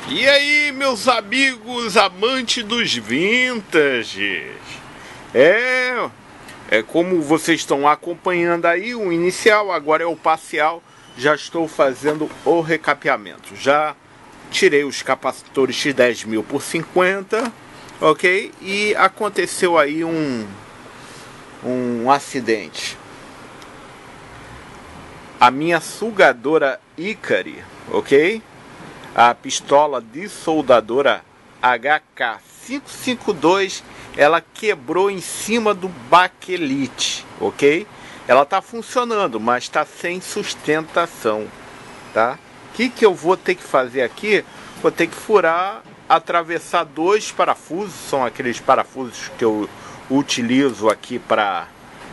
E aí, meus amigos amantes dos vintage? É como vocês estão acompanhando aí o inicial, agora é o parcial. Já estou fazendo o recapeamento. Já tirei os capacitores de 10.000 por 50, ok? E aconteceu aí um acidente. A minha sugadora Icari, ok? A pistola de soldadora HK552, ela quebrou em cima do baquelite, ok? Ela está funcionando, mas está sem sustentação, tá? O que eu vou ter que fazer aqui? Vou ter que furar, atravessar dois parafusos, são aqueles parafusos que eu utilizo aqui para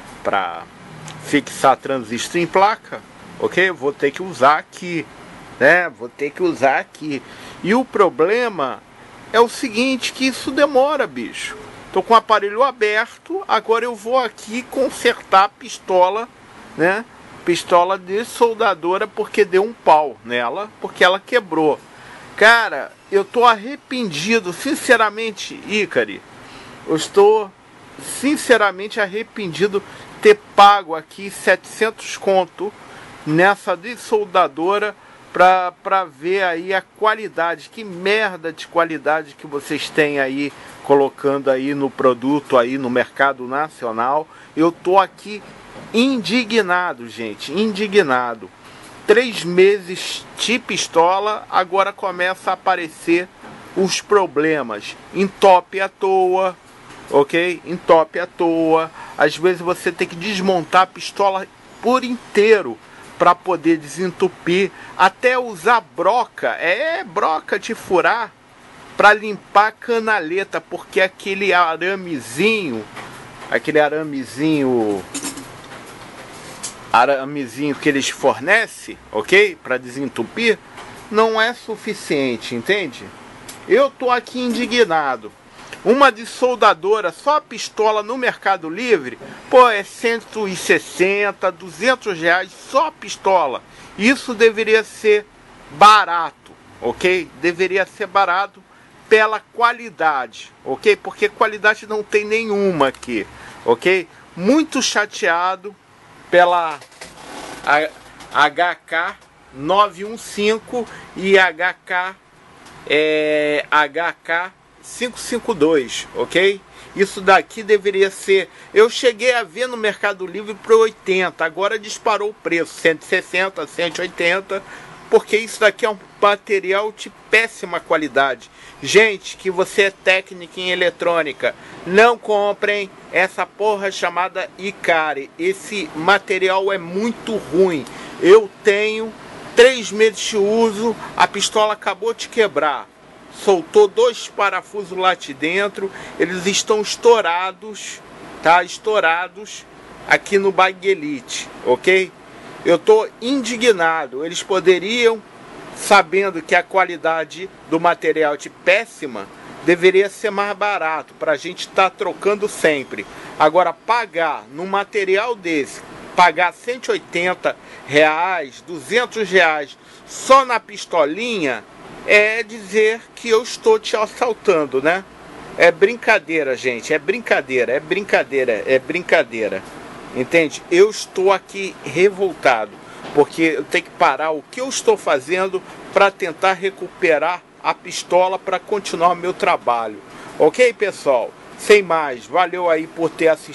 fixar transistor em placa, ok? Vou ter que usar aqui. Vou ter que usar aqui. E o problema é o seguinte, que isso demora, bicho. Tô com o aparelho aberto, agora eu vou aqui consertar a pistola, né? Pistola de soldadora, porque deu um pau nela, porque ela quebrou. Cara, eu tô arrependido, sinceramente, Icari. Eu estou sinceramente arrependido de ter pago aqui 700 conto nessa de soldadora, para ver aí a qualidade, que merda de qualidade que vocês têm aí colocando aí no produto aí no mercado nacional. Eu tô aqui indignado, gente, indignado. 3 meses de pistola, agora começa a aparecer os problemas. Entope à toa, ok? Entope à toa. Às vezes você tem que desmontar a pistola por inteiro para poder desentupir, até usar broca, broca de furar, para limpar a canaleta, porque aquele aramezinho que eles fornecem, ok? Para desentupir, não é suficiente, entende? Eu tô aqui indignado. Uma de soldadora, só a pistola no Mercado Livre, pô, é 160, 200 reais só a pistola. Isso deveria ser barato, ok? Deveria ser barato pela qualidade, ok? Porque qualidade não tem nenhuma aqui, ok? Muito chateado pela HK 915 e HK 552, ok? Isso daqui deveria ser... Eu cheguei a ver no Mercado Livre por 80, agora disparou o preço, 160, 180, porque isso daqui é um material de péssima qualidade. Gente, que você é técnico em eletrônica, não comprem essa porra chamada Icari. Esse material é muito ruim. Eu tenho 3 meses de uso, a pistola acabou de quebrar. Soltou 2 parafusos lá de dentro, eles estão estourados, tá? Estourados aqui no baguelite, ok? Eu tô indignado. Eles poderiam, sabendo que a qualidade do material é péssima, deveria ser mais barato, para a gente estar trocando sempre. Agora, pagar num material desse, pagar 180 reais, 200 reais só na pistolinha, é dizer que eu estou te assaltando, né? É brincadeira, gente, é brincadeira, é brincadeira, é brincadeira. Entende? Eu estou aqui revoltado, porque eu tenho que parar o que eu estou fazendo para tentar recuperar a pistola para continuar o meu trabalho. Ok, pessoal? Sem mais, valeu aí por ter assistido.